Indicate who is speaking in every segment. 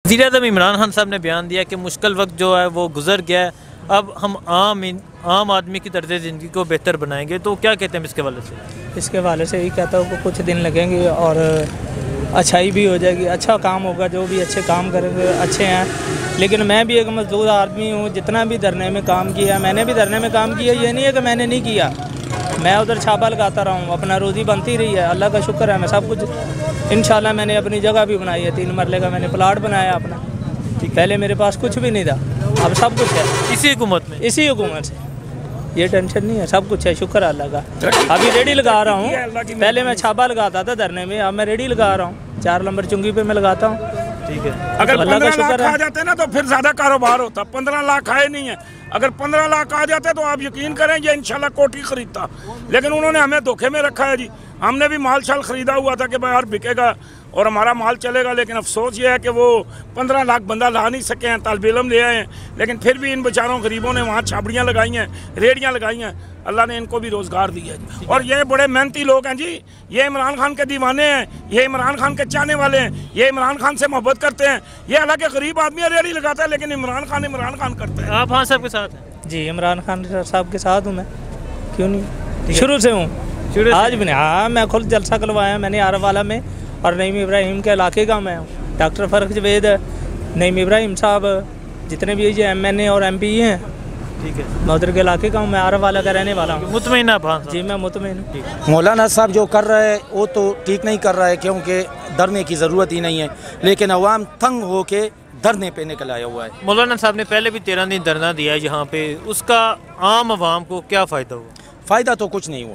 Speaker 1: वज़ीर-ए-आज़म इमरान खान साहब ने बयान दिया कि मुश्किल वक्त जो है वो गुजर गया है, अब हम आम आदमी की तर्ज़ ज़िंदगी को बेहतर बनाएंगे। तो क्या कहते हैं इसके हवाले से?
Speaker 2: इसके हवाले से यही कहता हूँ कि कुछ दिन लगेंगे और अच्छाई भी हो जाएगी, अच्छा काम होगा, जो भी अच्छे काम करेंगे अच्छे हैं। लेकिन मैं भी एक मजदूर आदमी हूँ, जितना भी धरने में काम किया मैंने भी धरने में काम किया, ये नहीं है कि मैंने नहीं किया। मैं उधर छापा लगाता रहा हूँ, अपना रोज़ी बनती रही है, अल्लाह का शुक्र है। मैं सब कुछ इंशाल्लाह मैंने अपनी जगह भी बनाई है, 3 मरले का मैंने प्लाट बनाया अपना। पहले मेरे पास कुछ भी नहीं था, अब सब कुछ है
Speaker 1: इसी हुकूमत में,
Speaker 2: इसी हुकूमत से। ये टेंशन नहीं है, सब कुछ है, शुक्र है अल्लाह का। अभी रेडी लगा रहा हूँ, पहले मैं छापा लगाता था धरने में, अब मैं रेडी लगा रहा हूँ, 4 नंबर चुंगी पे मैं लगाता हूँ।
Speaker 1: ठीक है।
Speaker 3: अगर 15 लाख आ जाते ना तो फिर ज़्यादा कारोबार होता। 15 लाख आए नहीं है, अगर 15 लाख आ जाते तो आप यकीन करें ये इंशाल्लाह कोठी खरीदता। लेकिन उन्होंने हमें धोखे में रखा है जी। हमने भी माल शाल खरीदा हुआ था कि भाई यार बिकेगा और हमारा माल चलेगा, लेकिन अफसोस ये है कि वो 15 लाख बंदा ला नहीं सके हैं, तालिब इल्म ले आए हैं। लेकिन फिर भी इन बेचारों गरीबों ने वहाँ छाबड़ियाँ लगाई हैं, रेडियाँ लगाई हैं, अल्लाह ने इनको भी रोज़गार दिया है। और ये बड़े मेहनती लोग हैं जी, ये इमरान खान के दीवाने हैं, ये इमरान खान के चाहने वाले हैं, ये इमरान खान से मोहब्बत करते हैं। ये हालांकि गरीब आदमी रेडी लगाता है, लेकिन इमरान खान करते हैं।
Speaker 1: आप खान साहब के साथ हैं?
Speaker 2: जी, इमरान खान साहब के साथ हूँ मैं, क्यों नहीं, शुरू से हूँ, आज भी नहीं। हाँ, मैं खुद जलसा करवाया मैंने आरवाला में, और नईम इब्राहिम के इलाके का मैं हूँ। डॉक्टर फ़र्क जवेद, नईम इब्राहिम साहब, जितने भी ये MNA और MP हैं,
Speaker 1: ठीक है,
Speaker 2: मैं उधर के इलाके का हूँ, मैं आरवाला का रहने वाला हूँ।
Speaker 1: मुतमईन आप? हाँ
Speaker 2: जी, मैं मुतमईन हूँ।
Speaker 4: मौलाना साहब जो कर रहा है वो तो ठीक नहीं कर रहा है, क्योंकि डरने की ज़रूरत ही नहीं है, लेकिन अवाम तंग हो के धरने पे निकल आया हुआ है।
Speaker 1: मौलाना साहब ने पहले भी 13 दिन धरना दिया है यहाँ पे, उसका आम आवाम को क्या फ़ायदा हुआ?
Speaker 4: फ़ायदा तो कुछ नहीं हुआ,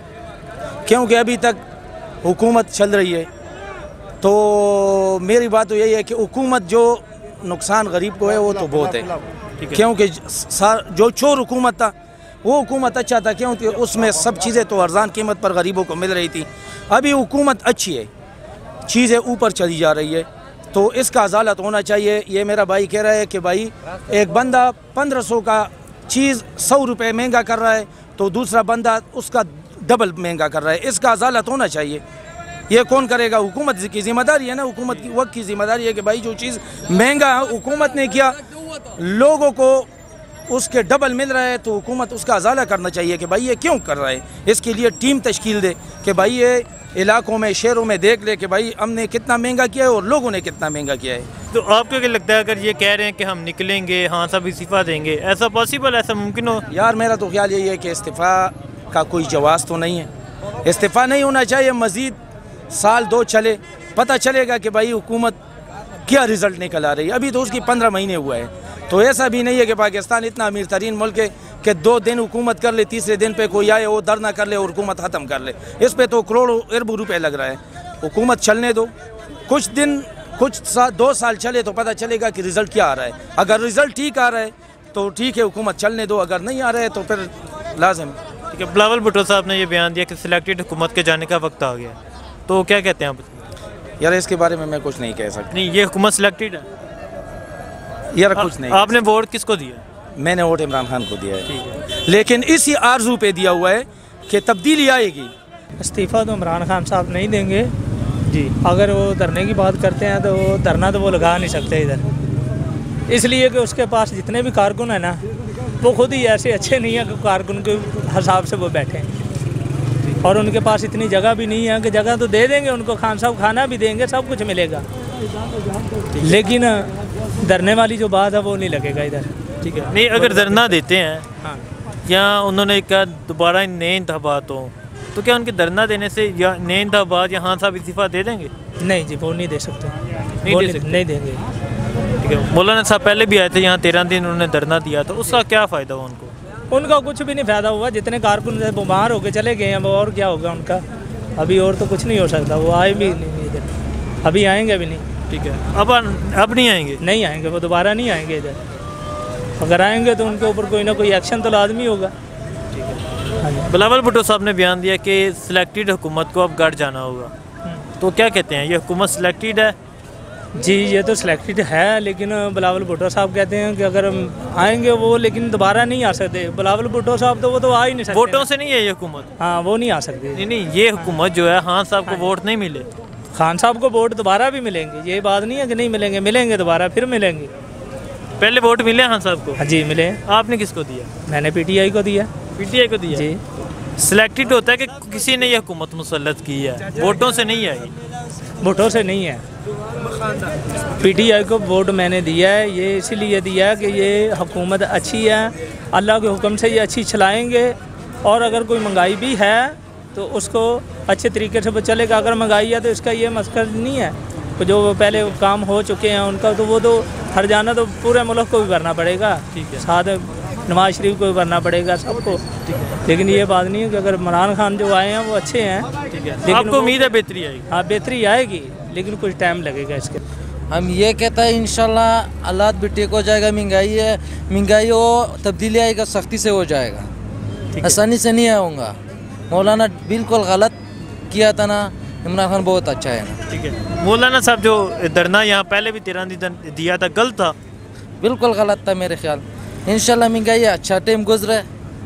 Speaker 4: क्योंकि अभी तक हुकूमत चल रही है। तो मेरी बात तो यही है कि हुकूमत जो नुकसान गरीब को है वो तो बहुत है, क्योंकि जो चोर हुकूमत था वो हुकूमत अच्छा था, क्योंकि उसमें सब चीज़ें तो अर्जान कीमत पर गरीबों को मिल रही थी। अभी हुकूमत अच्छी है, चीज़ें ऊपर चली जा रही है, तो इसका अदालत होना चाहिए। ये मेरा भाई कह रहा है कि भाई एक बंदा 1500 का चीज़ 100 रुपये महंगा कर रहा है, तो दूसरा बंदा उसका डबल महंगा कर रहा है, इसका अदालत होना चाहिए। ये कौन करेगा? हुकूमत की जिम्मेदारी है ना, हुकूमत की वक्त की जिम्मेदारी है कि भाई जो चीज़ महंगा हुकूमत ने किया, लोगों को उसके डबल मिल रहा है, तो हुकूमत उसका अजाला करना चाहिए कि भाई ये क्यों कर रहा है। इसके लिए टीम तश्कील दे कि भाई ये इलाकों में शहरों में देख ले कि भाई हमने कितना महंगा किया है और लोगों ने कितना महंगा किया है।
Speaker 1: तो आपको क्या लगता है, अगर ये कह रहे हैं कि हम निकलेंगे, हाँ सब इस्तीफ़ा देंगे, ऐसा पॉसिबल, ऐसा मुमकिन हो?
Speaker 4: यार मेरा तो ख्याल यही है कि इस्तीफ़ा का कोई जवाब तो नहीं है, इस्तीफ़ा नहीं होना चाहिए। मज़ीद साल 2 चले, पता चलेगा कि भाई हुकूमत क्या रिज़ल्ट निकल आ रही है। अभी तो उसकी 15 महीने हुआ है, तो ऐसा भी नहीं है कि पाकिस्तान इतना अमीर तरीन मुल्क है कि 2 दिन हुकूमत कर ले, तीसरे दिन पे कोई आए वो धरना कर ले और हुकूमत ख़त्म कर ले। इस पे तो करोड़ों अरबों रुपए लग रहा है। हुकूमत चलने दो, कुछ दिन 2 साल चले तो पता चलेगा कि रिज़ल्ट क्या आ रहा है। अगर रिज़ल्ट ठीक आ रहा है तो ठीक है, हुकूमत चलने दो, अगर नहीं आ रहा है तो फिर लाजिम।
Speaker 1: ठीक है, बिलावल भुट्टो साहब ने ये बयान दिया कि सिलेक्टेड हुकूमत के जाने का वक्त आ गया, तो क्या कहते हैं आप?
Speaker 4: यार इसके बारे में मैं कुछ नहीं कह सकता।
Speaker 1: नहीं, ये हुकूमत सिलेक्टेड है
Speaker 4: यार, कुछ नहीं।
Speaker 1: आपने वोट किसको दिया?
Speaker 4: मैंने वोट इमरान खान को दिया है,
Speaker 1: ठीक है,
Speaker 4: लेकिन इसी आरजू पे दिया हुआ है कि तब्दीली आएगी।
Speaker 2: इस्तीफ़ा तो इमरान खान साहब नहीं देंगे जी। अगर वो धरने की बात करते हैं तो धरना तो वो लगा नहीं सकते इधर, इसलिए कि उसके पास जितने भी कारकुन हैं ना, वो खुद ही ऐसे अच्छे नहीं है कि कारकुन के हिसाब से वो बैठे, और उनके पास इतनी जगह भी नहीं है कि जगह तो दे देंगे उनको, खान साहब खाना भी देंगे, सब कुछ मिलेगा, लेकिन धरने वाली जो बात है वो नहीं लगेगा इधर।
Speaker 1: ठीक है। नहीं, अगर धरना देते हैं,
Speaker 2: हाँ,
Speaker 1: या उन्होंने कहा दोबारा नए इंतखाबात हो, तो क्या उनके धरना देने से या नए इंतखाबात या खान साहब इस्तीफ़ा दे देंगे?
Speaker 2: नहीं जी, वो नहीं दे सकते,
Speaker 1: नहीं
Speaker 2: देंगे।
Speaker 1: ठीक है। मौलाना साहब पहले भी आए थे यहाँ, 13 दिन उन्होंने धरना दिया, तो उसका क्या फ़ायदा हुआ उनको?
Speaker 2: उनका कुछ भी नहीं फ़ायदा हुआ, जितने कारकुन बीमार होकर चले गए हैं, वो और क्या होगा उनका? अभी और तो कुछ नहीं हो सकता, वो आए भी नहीं इधर, अभी आएंगे भी नहीं।
Speaker 1: ठीक है, अब नहीं आएंगे?
Speaker 2: नहीं आएंगे, वो दोबारा नहीं आएंगे इधर। अगर आएंगे तो उनके ऊपर कोई ना कोई एक्शन तो लाजमी होगा।
Speaker 1: बिलावल भुट्टो साहब ने बयान दिया कि सिलेक्टेड हुकूमत को अब गढ़ जाना होगा, तो क्या कहते हैं, ये हुकूमत सिलेक्टेड है?
Speaker 2: जी, ये तो सिलेक्टेड है, लेकिन बिलावल भुट्टो साहब कहते हैं कि अगर आएंगे वो, लेकिन दोबारा नहीं आ सकते। बिलावल भुट्टो साहब तो वो तो आ ही नहीं सकते,
Speaker 1: वोटों से नहीं है ये हुकूमत।
Speaker 2: हाँ, वो नहीं आ सकते।
Speaker 1: नहीं, ये हुकूमत जो है, खान साहब को वोट नहीं मिले,
Speaker 2: खान साहब को वोट दोबारा भी मिलेंगे, ये बात नहीं है कि नहीं मिलेंगे, मिलेंगे दोबारा, फिर मिलेंगे।
Speaker 1: पहले वोट मिले खान साहब को?
Speaker 2: हाँ जी मिले।
Speaker 1: आपने किसको दिया?
Speaker 2: मैंने पीटीआई को दिया।
Speaker 1: पीटीआई को दिया
Speaker 2: जी।
Speaker 1: सिलेक्टेड होता है कि किसी ने यह हुकूमत मुसल्लत की है, वोटों से नहीं आई?
Speaker 2: वोटों से नहीं है, पीटीआई को वोट मैंने दिया है। ये इसीलिए दिया है कि ये हुकूमत अच्छी है, अल्लाह के हुक्म से ये अच्छी चलाएंगे। और अगर कोई महंगाई भी है तो उसको अच्छे तरीके से चलेगा। अगर महंगाई है तो इसका ये मकसद नहीं है तो जो पहले काम हो चुके हैं उनका तो वो तो हर जाना तो पूरे मुल्क को भी भरना पड़ेगा।
Speaker 1: ठीक है।
Speaker 2: साथ नवाज शरीफ को भी भरना पड़ेगा सबको। लेकिन ये बात नहीं है कि अगर इमरान खान जो आए हैं वो अच्छे हैं। लेकिन
Speaker 1: आपको उम्मीद है बेहतरी आएगी?
Speaker 2: हाँ बेहतरी आएगी, लेकिन कुछ टाइम लगेगा इसके।
Speaker 5: हम ये कहते हैं इंशाल्लाह हालात भी ठीक हो जाएगा। महंगाई हो तब्दीली आएगा, सख्ती से हो जाएगा, आसानी से नहीं आऊँगा। मौलाना बिल्कुल गलत किया था ना, इमरान खान बहुत अच्छा है ना।
Speaker 1: ठीक है। मौलाना साहब जो धरना यहाँ पहले भी 13 दिन दिया था, गलत था?
Speaker 5: बिल्कुल गलत था मेरे ख्याल। इंशाल्लाह महंगाई अच्छा टाइम गुजरे।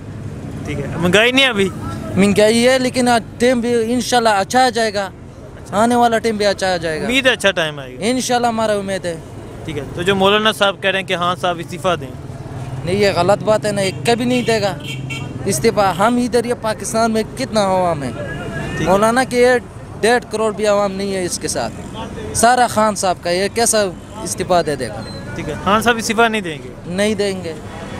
Speaker 1: ठीक है। महंगाई नहीं अभी?
Speaker 5: महंगाई है लेकिन टाइम भी इंशाल्लाह अच्छा आ जाएगा, आने वाला टाइम भी अच्छा आ जाएगा।
Speaker 1: उम्मीद है अच्छा टाइम आएगा
Speaker 5: इंशाल्लाह, हमारा उम्मीद है।
Speaker 1: ठीक है। तो जो मौलाना साहब कह रहे हैं कि हाँ साहब इस्तीफ़ा दें,
Speaker 5: नहीं ये गलत बात है ना, एक कभी नहीं देगा इस्तीफा। हम इधर ये पाकिस्तान में कितना आवाम है, मौलाना के 1.5 करोड़ भी आवाम नहीं है इसके साथ, सारा खान साहब का, ये कैसा इस्तीफा दे देगा?
Speaker 1: ठीक है। खान साहब इस्तीफ़ा नहीं देंगे?
Speaker 5: नहीं देंगे।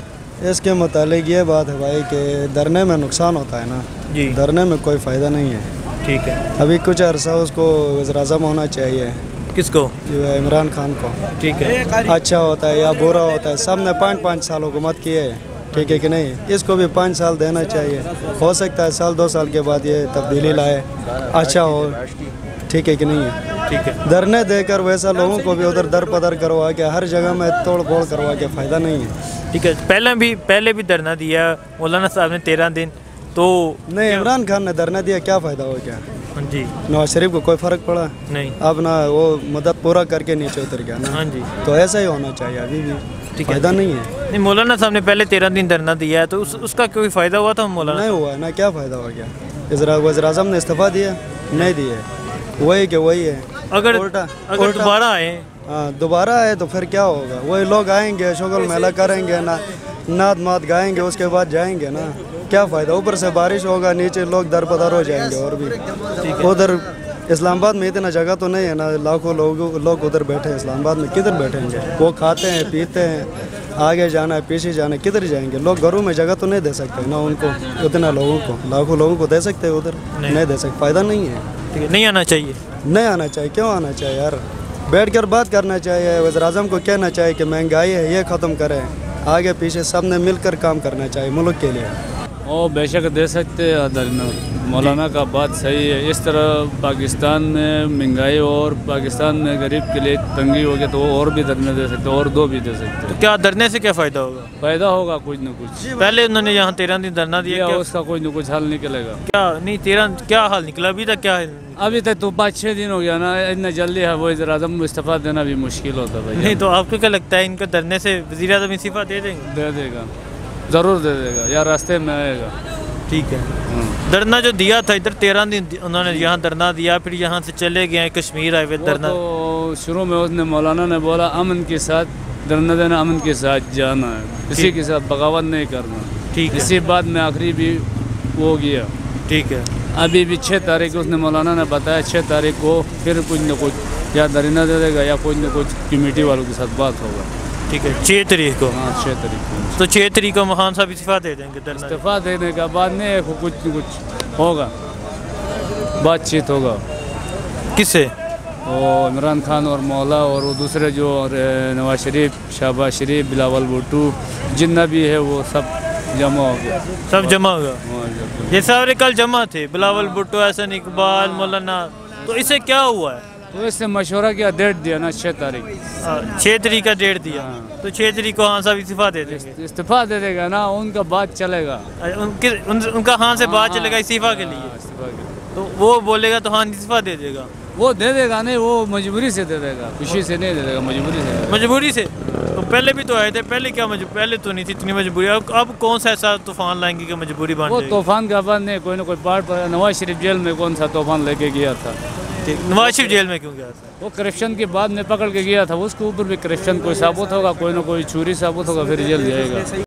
Speaker 6: इसके मुतालिक ये बात है भाई कि धरने में नुकसान होता है ना
Speaker 1: जी,
Speaker 6: धरने में कोई फ़ायदा नहीं है।
Speaker 1: ठीक है।
Speaker 6: अभी कुछ अर्सा उसको वज़ीर-ए-आज़म होना चाहिए।
Speaker 1: किसको?
Speaker 6: जो है इमरान खान को।
Speaker 1: ठीक है।
Speaker 6: अच्छा होता है या बुरा होता है, सब ने 5-5 साल हुकूमत की है, ठीक है कि नहीं? इसको भी 5 साल देना चाहिए। हो सकता है 1-2 साल के बाद ये तब्दीली लाए, अच्छा हो, ठीक है कि नहीं है?
Speaker 1: ठीक है।
Speaker 6: धरने देकर वैसा लोगों को भी उधर दर पदर करवा के हर जगह में तोड़ फोड़ करवा के फ़ायदा नहीं है।
Speaker 1: ठीक है। पहले भी धरना दिया मौलाना साहब ने 13 दिन, तो
Speaker 6: नहीं, इमरान खान ने धरना दिया, क्या फ़ायदा हो गया?
Speaker 1: हाँ जी।
Speaker 6: नवाज शरीफ को कोई फ़र्क पड़ा
Speaker 1: नहीं।
Speaker 6: अब ना वो मदद पूरा करके नीचे उतर गया ना।
Speaker 1: हाँ जी।
Speaker 6: तो ऐसा ही होना चाहिए अभी भी,
Speaker 1: ठीक है।
Speaker 6: फ़ायदा नहीं है।
Speaker 1: नहीं, मौलाना साहब ने पहले 13 दिन धरना दिया है, तो उसका कोई फ़ायदा हुआ था मौलाना?
Speaker 6: नहीं हुआ ना, क्या फ़ायदा हो गया? वज़ीर-ए-आज़म ने इस्तीफ़ा दिया, नहीं दिए, वही के वही है।
Speaker 1: अगर
Speaker 6: उल्टा
Speaker 1: दोबारा आए?
Speaker 6: हाँ, दोबारा आए तो फिर क्या होगा? वही लोग आएंगे, शुगल मेला करेंगे ना, नाद माद गाएंगे, उसके बाद जाएंगे ना, क्या फ़ायदा? ऊपर से बारिश होगा, नीचे लोग दरपदर हो जाएंगे। और भी उधर इस्लामाबाद में इतना जगह तो नहीं है ना, लाखों लोग उधर बैठे हैं। इस्लामाबाद में किधर बैठेंगे? वो खाते हैं पीते हैं, आगे जाना है पीछे जाना है, किधर जाएंगे? लोग घरों में जगह तो नहीं दे सकते ना उनको, उतना लोगों को, लाखों लोगों को दे सकते हैं उधर? नहीं दे सकते, फ़ायदा नहीं है।
Speaker 1: ठीक है। नहीं आना चाहिए?
Speaker 6: नहीं आना चाहिए। क्यों आना चाहिए यार? बैठ कर बात करना चाहिए। वज़ीर-ए-आज़म को कहना चाहिए कि महंगाई है ये ख़त्म करें, आगे पीछे सब ने मिलकर काम करना चाहिए मुल्क के लिए।
Speaker 7: और बेशक दे सकते हैं, मौलाना का बात सही है। इस तरह पाकिस्तान में महंगाई और पाकिस्तान में गरीब के लिए तंगी हो गई तो वो और भी धरने दे सकते, और 2 भी दे सकते।
Speaker 1: तो क्या धरने से क्या फ़ायदा होगा?
Speaker 7: फ़ायदा होगा कुछ न कुछ।
Speaker 1: पहले उन्होंने यहाँ 13 दिन धरना दिया, क्या
Speaker 7: उसका कुछ न कुछ हल निकलेगा?
Speaker 1: क्या नहीं 13 क्या हाल निकला अभी तक? क्या
Speaker 7: अभी तक तो 5-6 दिन हो गया ना, इतना जल्दी है वो वज़ीर-ए-आज़म को इस्तीफ़ा देना भी मुश्किल होता भाई।
Speaker 1: नहीं, तो आपको क्या लगता है इनका धरने से वज़ीर-ए-आज़म इस्तीफ़ा दे देंगे?
Speaker 7: दे देगा, ज़रूर दे देगा, या रास्ते में आएगा।
Speaker 1: ठीक है। धरना जो दिया था इधर 13 दिन उन्होंने यहाँ धरना दिया, फिर यहाँ से चले गए कश्मीर आए हुए धरना।
Speaker 7: तो शुरू में उसने मौलाना ने बोला अमन के साथ धरना देना, अमन के साथ जाना है, किसी के साथ बगावत नहीं करना।
Speaker 1: ठीक है।
Speaker 7: इसी बात में आखिरी भी वो गया।
Speaker 1: ठीक है।
Speaker 7: अभी भी 6 तारीख को उसने मौलाना ने बताया 6 तारीख को फिर कुछ न कुछ या धरना दे देगा या कुछ न कुछ कमेटी वालों के साथ बात होगा।
Speaker 1: ठीक है। 6 तारीख को?
Speaker 7: हाँ 6 तारीख को।
Speaker 1: तो 6 तारीख को खान साहब इस्तीफ़ा दे देंगे?
Speaker 7: इस्तीफ़ा देने का बाद में कुछ न कुछ होगा, बातचीत होगा।
Speaker 1: किससे?
Speaker 7: और इमरान खान और मौला और वो दूसरे जो नवाज शरीफ, शहबाज शरीफ, बिलावल भुट्टो, जितना भी है वो सब जमा हो गया।
Speaker 1: सब जमा होगा? ये सारे कल जमा थे, बिलावल भुट्टो, हसन इकबाल, मौलाना। तो इससे क्या हुआ है?
Speaker 7: तो इससे मशवरा किया, डेट दिया ना 6 तारीख।
Speaker 1: 6 तारीख का डेट दिया। तो 6 तारीख को खान साहब इस्तीफ़ा दे देंगे?
Speaker 7: इस्तीफ़ा दे देगा ना, उनका बात चलेगा।
Speaker 1: उनका खान से बात चलेगा इस्तीफ़ा के लिए? तो वो बोलेगा तो खान इस्तीफ़ा दे देगा?
Speaker 7: वो दे देगा नहीं, वो मजबूरी से दे देगा, खुशी से नहीं दे देगा, मजबूरी से।
Speaker 1: मजबूरी से? तो पहले भी तो आए थे, पहले क्या पहले तो नहीं थी इतनी मजबूरी, अब कौन सा ऐसा तूफान लाएंगे कि मजबूरी बन
Speaker 7: वो
Speaker 1: जाएगी?
Speaker 7: तूफान का बात नहीं, कोई ना कोई पार्ट पर नवाज शरीफ जेल में कौन सा तूफान लेके गया था,
Speaker 1: ठीक, नवाज शरीफ जेल में क्यों गया था?
Speaker 7: वो करप्शन के बाद में पकड़ के गया था, उसके ऊपर भी करप्शन कोई साबुत होगा, कोई ना कोई चोरी साबुत होगा, फिर जेल जाएगा।